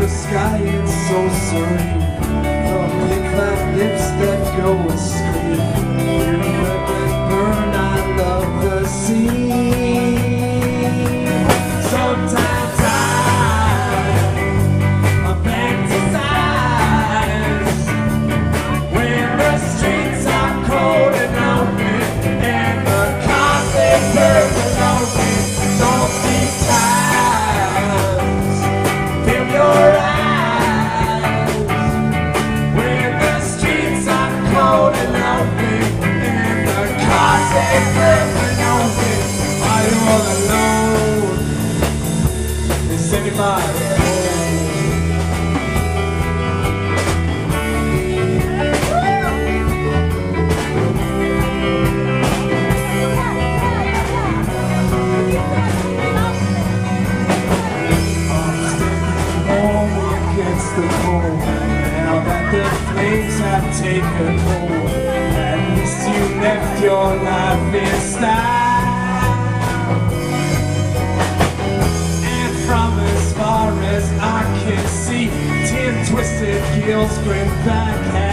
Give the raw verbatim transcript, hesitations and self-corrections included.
the sky, it's so serene. From big fat lips that go astray. You rip and burn, I love the sea. Sometimes I, I fantasize when the streets are cold and lonely and the cars they burn lonely. Don't these times fill your eyes when the streets are cold and lonely and the cars they burn lonely? Are you all alone? Is anybody home? Against the cold, now that the flames have taken hold, at least you left your life in style. And from as far as I can see, ten twisted gills grin back at